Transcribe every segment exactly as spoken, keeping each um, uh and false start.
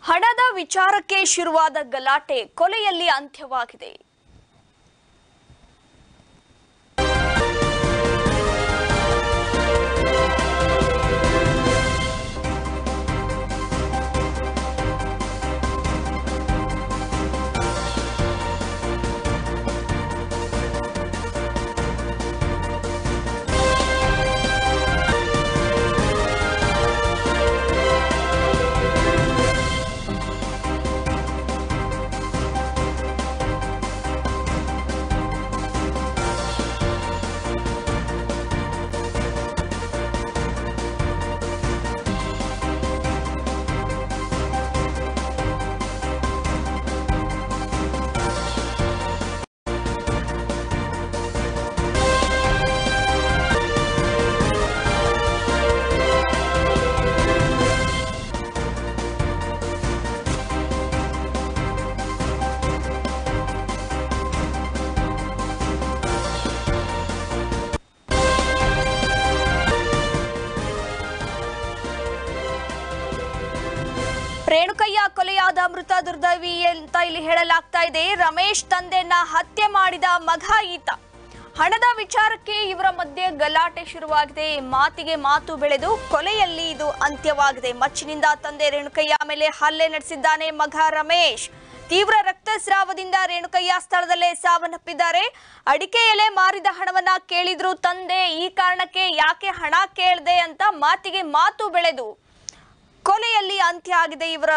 ಹಣದ ವಿಚಾರಕ್ಕೆ ಶುರುವಾದ ಗಲಾಟೆ ಕೊಲೆಯಲ್ಲಿ ಅಂತ್ಯವಾಗಿದೆ. ರೇಣುಕಯ್ಯ ಕೊಲೆಯಾದ ಮೃತ ದುರ್ದೈವಿ ಅಂತ ಇಲ್ಲಿ ಹೇಳಲಾಗ್ತಾ ಇದೆ. ರಮೇಶ್ ತಂದೆಯನ್ನ ಹತ್ಯೆ ಮಾಡಿದ ಮಗ ಈತ. ಹಣದ ವಿಚಾರಕ್ಕೆ ಇವರ ಮಧ್ಯೆ ಗಲಾಟೆ ಶುರುವಾಗಿದೆ. ಮಾತಿಗೆ ಮಾತು ಬೆಳೆದು ಕೊಲೆಯಲ್ಲಿ ಇದು ಅಂತ್ಯವಾಗಿದೆ. ಮಚ್ಚಿನಿಂದ ತಂದೆ ರೇಣುಕಯ್ಯ ಮೇಲೆ ಹಲ್ಲೆ ನಡೆಸಿದ್ದಾನೆ ಮಗ ರಮೇಶ್. ತೀವ್ರ ರಕ್ತಸ್ರಾವದಿಂದ ರೇಣುಕಯ್ಯ ಸ್ಥಳದಲ್ಲೇ ಸಾವನ್ನಪ್ಪಿದ್ದಾರೆ. ಅಡಿಕೆ ಎಲೆ ಮಾರಿದ ಹಣವನ್ನ ಕೇಳಿದ್ರು ತಂದೆ. ಈ ಕಾರಣಕ್ಕೆ ಯಾಕೆ ಹಣ ಕೇಳ್ದೆ ಅಂತ ಮಾತಿಗೆ ಮಾತು ಬೆಳೆದು ಕೊಲೆಯಲ್ಲಿ ಅಂತ್ಯ ಆಗಿದೆ ಇವರ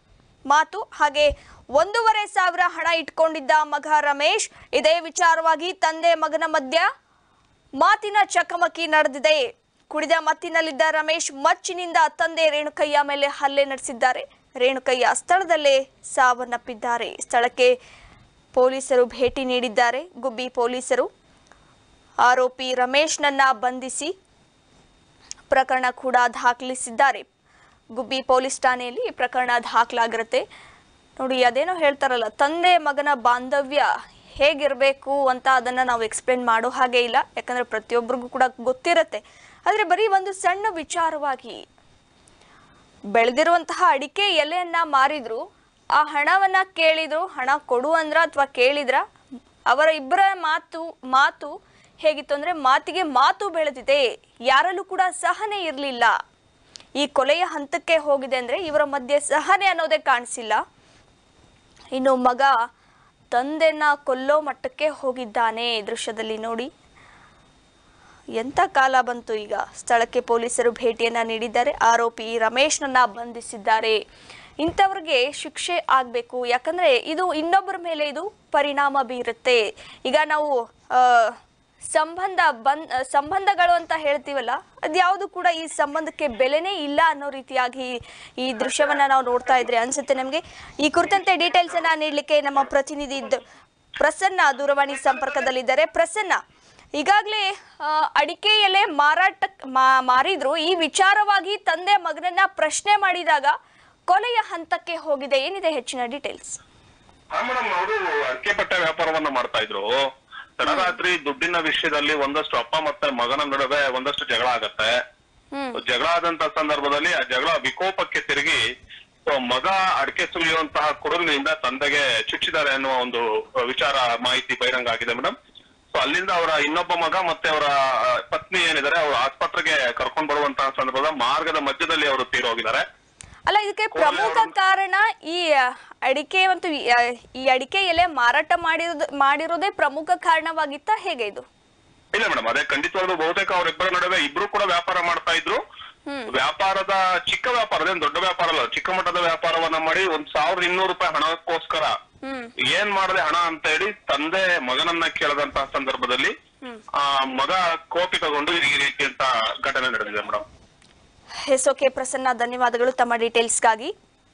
ಮಾತು. ಹಾಗೆ ಒಂದೂವರೆ ಸಾವಿರ ಹಣ ಇಟ್ಕೊಂಡಿದ್ದ ಮಗ ರಮೇಶ್. ಇದೇ ವಿಚಾರವಾಗಿ ತಂದೆ ಮಗನ ಮಧ್ಯ ಮಾತಿನ ಚಕಮಕಿ ನಡೆದಿದೆ. ಕುಡಿದ ಮತ್ತಿನಲ್ಲಿದ್ದ ರಮೇಶ್ ಮಚ್ಚಿನಿಂದ ತಂದೆ ರೇಣುಕಯ್ಯ ಮೇಲೆ ಹಲ್ಲೆ ನಡೆಸಿದ್ದಾರೆ. ರೇಣುಕಯ್ಯ ಸ್ಥಳದಲ್ಲೇ ಸಾವನ್ನಪ್ಪಿದ್ದಾರೆ. ಸ್ಥಳಕ್ಕೆ ಪೊಲೀಸರು ಭೇಟಿ ನೀಡಿದ್ದಾರೆ. ಗುಬ್ಬಿ ಪೊಲೀಸರು ಆರೋಪಿ ರಮೇಶ್ನನ್ನ ಬಂಧಿಸಿ ಪ್ರಕರಣ ಕೂಡ ದಾಖಲಿಸಿದ್ದಾರೆ. ಗುಬ್ಬಿ ಪೊಲೀಸ್ ಠಾಣೆಯಲ್ಲಿ ಈ ಪ್ರಕರಣ ದಾಖಲಾಗಿರುತ್ತೆ. ನೋಡಿ, ಅದೇನೋ ಹೇಳ್ತಾರಲ್ಲ, ತಂದೆ ಮಗನ ಬಾಂಧವ್ಯ ಹೇಗಿರಬೇಕು ಅಂತ ಅದನ್ನು ನಾವು ಎಕ್ಸ್ಪ್ಲೇನ್ ಮಾಡೋ ಹಾಗೆ ಇಲ್ಲ. ಯಾಕಂದರೆ ಪ್ರತಿಯೊಬ್ಬರಿಗೂ ಕೂಡ ಗೊತ್ತಿರುತ್ತೆ. ಆದರೆ ಬರೀ ಒಂದು ಸಣ್ಣ ವಿಚಾರವಾಗಿ ಬೆಳೆದಿರುವಂತಹ ಅಡಿಕೆ ಎಲೆಯನ್ನು ಮಾರಿದ್ರು, ಆ ಹಣವನ್ನು ಕೇಳಿದ್ರು. ಹಣ ಕೊಡು ಅಂದ್ರ ಅಥವಾ ಕೇಳಿದ್ರ? ಅವರ ಇಬ್ಬರ ಮಾತು ಮಾತು ಹೇಗಿತ್ತು ಅಂದರೆ ಮಾತಿಗೆ ಮಾತು ಬೆಳೆದಿದೆ. ಯಾರಲ್ಲೂ ಕೂಡ ಸಹನೆ ಇರಲಿಲ್ಲ. ಈ ಕೊಲೆಯ ಹಂತಕ್ಕೆ ಹೋಗಿದೆ ಅಂದರೆ ಇವರ ಮಧ್ಯೆ ಸಹನೆ ಅನ್ನೋದೇ ಕಾಣಿಸಿಲ್ಲ. ಇನ್ನು ಮಗ ತಂದೆನ ಕೊಲ್ಲೋ ಮಟ್ಟಕ್ಕೆ ಹೋಗಿದ್ದಾನೆ. ದೃಶ್ಯದಲ್ಲಿ ನೋಡಿ, ಎಂಥ ಕಾಲ ಬಂತು ಈಗ. ಸ್ಥಳಕ್ಕೆ ಪೊಲೀಸರು ಭೇಟಿಯನ್ನ ನೀಡಿದ್ದಾರೆ. ಆರೋಪಿ ರಮೇಶ್ನನ್ನ ಬಂಧಿಸಿದ್ದಾರೆ. ಇಂಥವ್ರಿಗೆ ಶಿಕ್ಷೆ ಆಗಬೇಕು. ಯಾಕಂದರೆ ಇದು ಇನ್ನೊಬ್ಬರ ಮೇಲೆ ಇದು ಪರಿಣಾಮ ಬೀರುತ್ತೆ. ಈಗ ನಾವು ಸಂಬಂಧ ಬಂದ್ ಸಂಬಂಧಗಳು ಅಂತ ಹೇಳ್ತೀವಲ್ಲ, ಅದ್ಯಾವುದು ಕೂಡ ಈ ಸಂಬಂಧಕ್ಕೆ ಬೆಲೆನೇ ಇಲ್ಲ ಅನ್ನೋ ರೀತಿಯಾಗಿ ಈ ದೃಶ್ಯವನ್ನ ನಾವು ನೋಡ್ತಾ ಇದ್ರೆ ಅನ್ಸುತ್ತೆ ನಮಗೆ. ಈ ಕುರಿತಂತೆ ಡೀಟೇಲ್ಸ್ ಅನ್ನ ನೀಡಲಿಕ್ಕೆ ನಮ್ಮ ಪ್ರತಿನಿಧಿ ಪ್ರಸನ್ನ ದೂರವಾಣಿ ಸಂಪರ್ಕದಲ್ಲಿದ್ದಾರೆ. ಪ್ರಸನ್ನ, ಈಗಾಗಲೇ ಅಡಿಕೆ ಎಲೆ ಮಾರಾಟ ಮಾರಿದ್ರು. ಈ ವಿಚಾರವಾಗಿ ತಂದೆ ಮಗನನ್ನ ಪ್ರಶ್ನೆ ಮಾಡಿದಾಗ ಕೊಲೆಯ ಹಂತಕ್ಕೆ ಹೋಗಿದೆ. ಏನಿದೆ ಹೆಚ್ಚಿನ ಡೀಟೇಲ್ಸ್? ಅಡಿಕೆ ಪಟ್ಟ ವ್ಯಾಪಾರವನ್ನ ಮಾಡ್ತಾ ಇದ್ರು. ತಡರಾತ್ರಿ ದುಡ್ಡಿನ ವಿಷಯದಲ್ಲಿ ಒಂದಷ್ಟು ಅಪ್ಪ ಮತ್ತೆ ಮಗನ ನಡುವೆ ಒಂದಷ್ಟು ಜಗಳ ಆಗತ್ತೆ. ಜಗಳ ಆದಂತ ಸಂದರ್ಭದಲ್ಲಿ ಆ ಜಗಳ ವಿಕೋಪಕ್ಕೆ ತಿರುಗಿ ಮಗ ಅಡಿಕೆ ಸುಲಿಯುವಂತಹ ಕುಡುಲಿನಿಂದ ತಂದೆಗೆ ಚುಚ್ಚಿದ್ದಾರೆ ಅನ್ನುವ ಒಂದು ವಿಚಾರ ಮಾಹಿತಿ ಬಹಿರಂಗ ಆಗಿದೆ ಮೇಡಮ್. ಸೊ ಅಲ್ಲಿಂದ ಅವರ ಇನ್ನೊಬ್ಬ ಮಗ ಮತ್ತೆ ಅವರ ಪತ್ನಿ ಏನಿದ್ದಾರೆ ಅವರು ಆಸ್ಪತ್ರೆಗೆ ಕರ್ಕೊಂಡು ಬರುವಂತಹ ಸಂದರ್ಭದ ಮಾರ್ಗದ ಮಧ್ಯದಲ್ಲಿ ಅವರು ತೀರೋಗಿದ್ದಾರೆ. ಅಲ್ಲ, ಇದಕ್ಕೆ ಪ್ರಮುಖ ಕಾರಣ ಈ ಅಡಿಕೆ ಮತ್ತು ಈ ಅಡಿಕೆ ಎಲೆ ಮಾರಾಟ ಮಾಡಿರೋದು ಮಾಡಿರೋದೇ ಪ್ರಮುಖ ಕಾರಣವಾಗಿತ್ತ, ಹೇಗೆ ಇದು? ಇಲ್ಲ ಮೇಡಮ್, ಅದೇ ಖಂಡಿತವಾಗ್ಲೂ ಬಹುತೇಕ ಅವರಿಬ್ಬರ ನಡುವೆ ಇಬ್ರು ಕೂಡ ವ್ಯಾಪಾರ ಮಾಡ್ತಾ ಇದ್ರು. ವ್ಯಾಪಾರದ ಚಿಕ್ಕ ವ್ಯಾಪಾರ, ಅದೇನು ದೊಡ್ಡ ವ್ಯಾಪಾರ ಅಲ್ಲ, ಚಿಕ್ಕ ಮಟ್ಟದ ವ್ಯಾಪಾರವನ್ನ ಮಾಡಿ ಒಂದ್ ಸಾವಿರದ ಇನ್ನೂರು ರೂಪಾಯಿ ಹಣಕ್ಕೋಸ್ಕರ ಏನ್ ಮಾಡದೆ ಹಣ ಅಂತ ಹೇಳಿ ತಂದೆ ಮಗನನ್ನ ಕೇಳದಂತಹ ಸಂದರ್ಭದಲ್ಲಿ ಆ ಮಗ ಕೋಪಿತಗೊಂಡು ಈ ರೀತಿ ಅಂತ ಘಟನೆ ನಡೆದಿದೆ ಮೇಡಮ್. ಎಸ್ ಓಕೆ ಪ್ರಸನ್ನ, ಧನ್ಯವಾದಗಳು ತಮ್ಮ ಡೀಟೇಲ್ಸ್ಗಾಗಿ.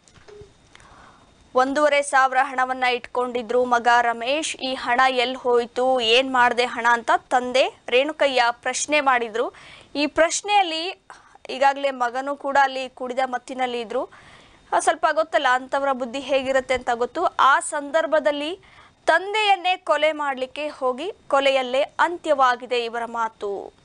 ಒಂದೂವರೆ ಸಾವಿರ ಹಣವನ್ನ ಇಟ್ಕೊಂಡಿದ್ರು ಮಗ ರಮೇಶ್. ಈ ಹಣ ಎಲ್ಲಿ ಹೋಯ್ತು, ಏನ್ ಮಾಡಿದೆ ಹಣ ಅಂತ ತಂದೆ ರೇಣುಕಯ್ಯ ಪ್ರಶ್ನೆ ಮಾಡಿದ್ರು. ಈ ಪ್ರಶ್ನೆಯಲ್ಲಿ ಈಗಾಗಲೇ ಮಗನೂ ಕೂಡ ಅಲ್ಲಿ ಕುಡಿದ ಮತ್ತಿನಲ್ಲಿ ಇದ್ರು. ಸ್ವಲ್ಪ ಗೊತ್ತಲ್ಲ ಅಂಥವರ ಬುದ್ಧಿ ಹೇಗಿರುತ್ತೆ ಅಂತ ಗೊತ್ತು. ಆ ಸಂದರ್ಭದಲ್ಲಿ ತಂದೆಯನ್ನೇ ಕೊಲೆ ಮಾಡಲಿಕ್ಕೆ ಹೋಗಿ ಕೊಲೆಯಲ್ಲೇ ಅಂತ್ಯವಾಗಿದೆ ಇವರ ಮಾತು.